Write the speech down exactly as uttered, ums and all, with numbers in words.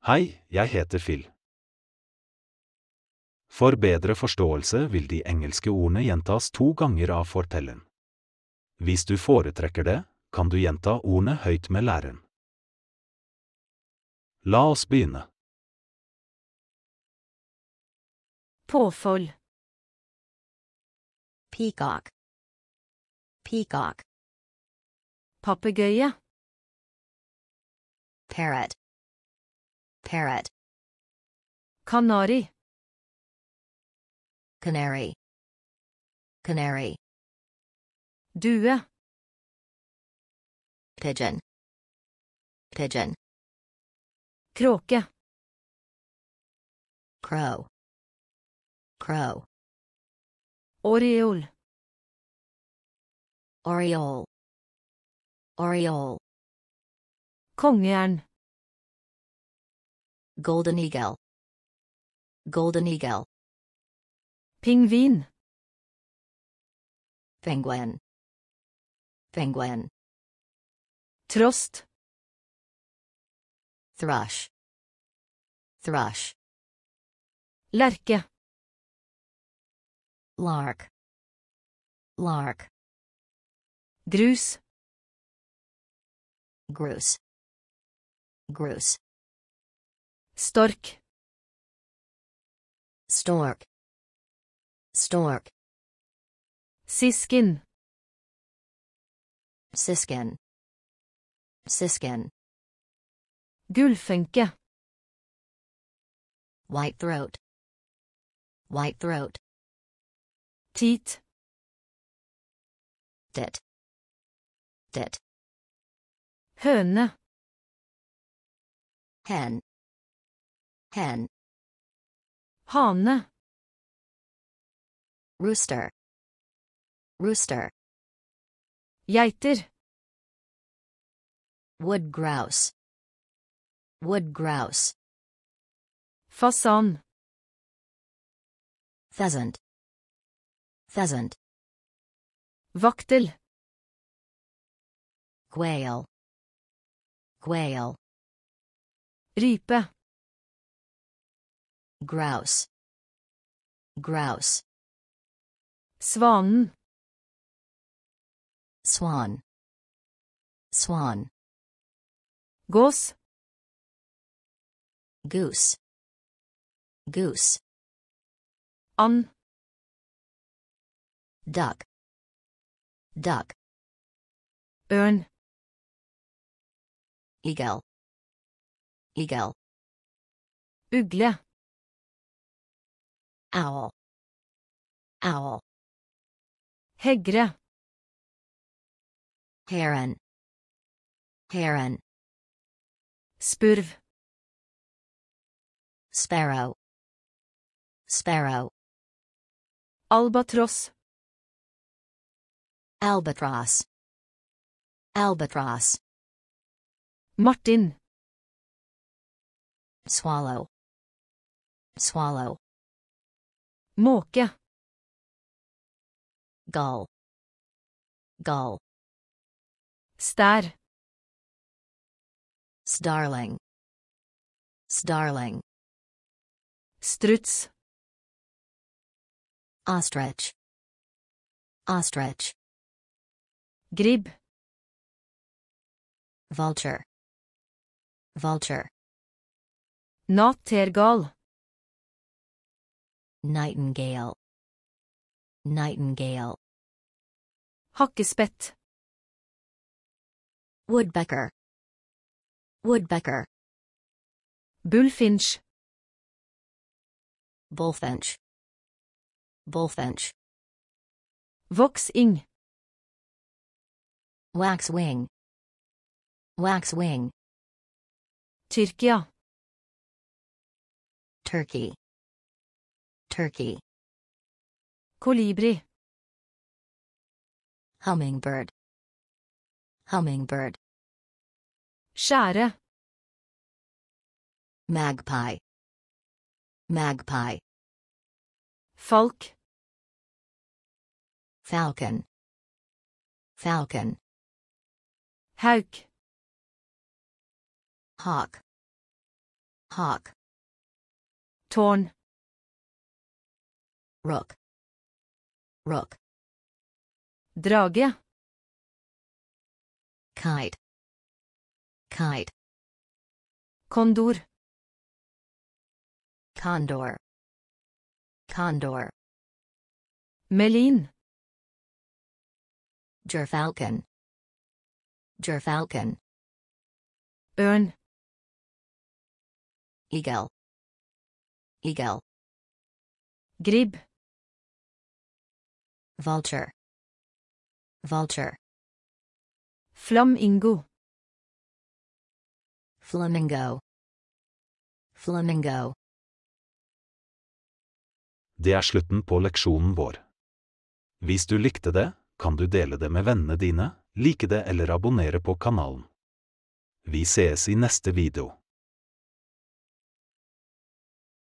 Hei, jeg heter Phil. For bedre forståelse vil de engelske ordene gjentas to ganger av fortelleren. Hvis du foretrekker det, kan du gjenta ordene høyt med læreren. La oss begynne. Påfugl. Peacock. Peacock. Papegøye. Parrot. Parrot. Kanari. Canary. Canary. Due. Pigeon. Pigeon. Kråke. Crow. Crow. Oriole. Oriole. Oriole. Kongeørn. Golden eagle. Golden eagle. Pingvin. Penguin. Penguin. Trost. Thrush. Thrush. Lærke. Lark. Lark. Grus. Grus. Grus. Stork. Stork. Stork. Sisken. Siskin. Siskin. Gullfenke. White throat. White throat. Tit. Dit. Dit. Høne. Hen. Hen. Hane. Rooster. Rooster. Geiter. Wood grouse. Wood grouse. Fasan. Pheasant. Pheasant. Vaktel. Quail. Quail. Rype. Grouse. Grouse. Svanen. Swan. Swan. Gås. Goose. Goose. And. Duck. Duck. Ørn. Eagle. Eagle. Ugle. Owl. Owl. Hegre. Heron. Heron. Spurv. Sparrow. Sparrow. Albatross. Albatross. Albatross. Martin. Swallow. Swallow. Måke. Gull. Gull. Stær. Starling. Starling. Struts. Ostrich. Ostrich. Gribb. Vulture. Vulture. Nattergal. Nightingale. Nightingale. Hakkespett. Woodpecker. Woodpecker. Bullfinch. Bullfinch. Bullfinch. Voksing. Waxwing. Waxwing. Tyrkia. Turkey. Turkey. Kolibri. Hummingbird. Hummingbird. Skjære. Magpie. Magpie. Falk. Falcon. Falcon. Hauk. Hawk. hawk, Tårn. rook, rook, Drage. kite, kite, Kondor. condor, condor, Melin. gerfalcon, gerfalcon, Ørn. eagle, eagle, Gribb. vulture, vulture, Flamingo. flamingo, flamingo. Det er slutten på leksjonen vår. Hvis du likte det, kan du dele det med vennene dine, like det eller abonnere på kanalen. Vi ses i neste video.